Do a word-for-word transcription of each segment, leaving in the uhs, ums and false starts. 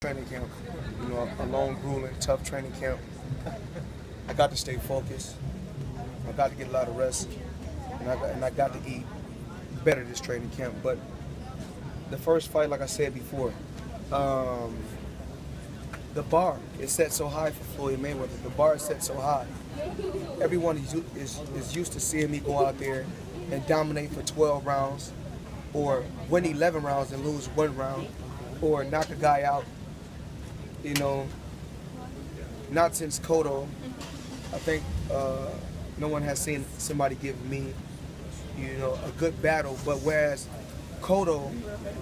Training camp, you know, a long, grueling, tough training camp. I got to stay focused. I got to get a lot of rest, and I got, and I got to eat better this training camp. But the first fight, like I said before, um, the bar is set so high for Floyd Mayweather. The bar is set so high. Everyone is, is, is used to seeing me go out there and dominate for twelve rounds, or win eleven rounds and lose one round, or knock a guy out. You know, not since Cotto. I think uh, no one has seen somebody give me, you know, a good battle. But whereas Cotto,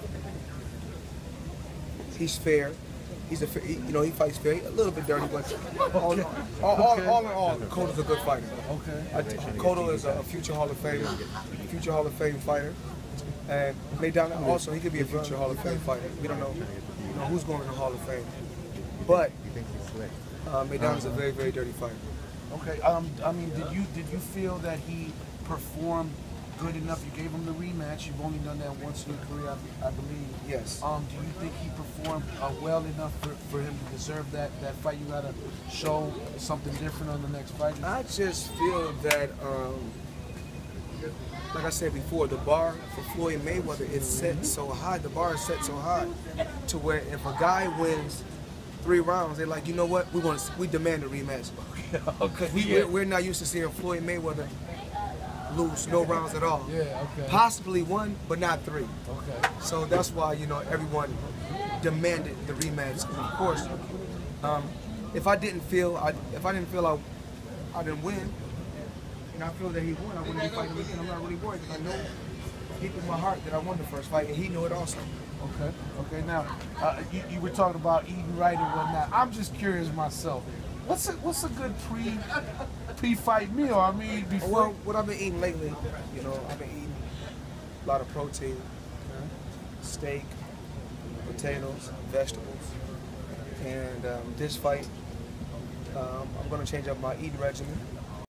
he's fair. He's a, he, you know, he fights fair. A little bit dirty, but all, all, all, all in all, Cotto's a good fighter. Okay. I, Cotto is a future Hall of Fame, future Hall of Fame fighter, and Maidana also he could be a future Hall of Fame fighter. We don't know, you know who's going to the Hall of Fame. But uh, Maidana's a very, very dirty fighter. Okay. Um. I mean, did you did you feel that he performed good enough? You gave him the rematch. You've only done that once in your career, I, I believe. Yes. Um. Do you think he performed uh, well enough for, for him to deserve that that fight? You gotta show something different on the next fight. I just feel that, um, like I said before, the bar for Floyd Mayweather is set so high. The bar is set so high to where if a guy wins three rounds, they're like, you know what? We want to, we demand a rematch. Because we, we're, we're not used to seeing Floyd Mayweather lose no rounds at all. Yeah, okay. Possibly one, but not three. Okay. So that's why, you know, everyone demanded the rematch. And of course, um, if I didn't feel, I, if I didn't feel I, I didn't win, and I feel that he won, I wouldn't be fighting him again. I'm not really worried because I know deep in my heart that I won the first fight, and he knew it also. Okay. Okay. Now, uh, you, you were talking about eating right and whatnot. I'm just curious myself. What's a what's a good pre pre fight meal? I mean, before. Well, what I've been eating lately, you know, I've been eating a lot of protein, okay. Steak, potatoes, vegetables, and um, this fight, um, I'm gonna change up my eating regimen.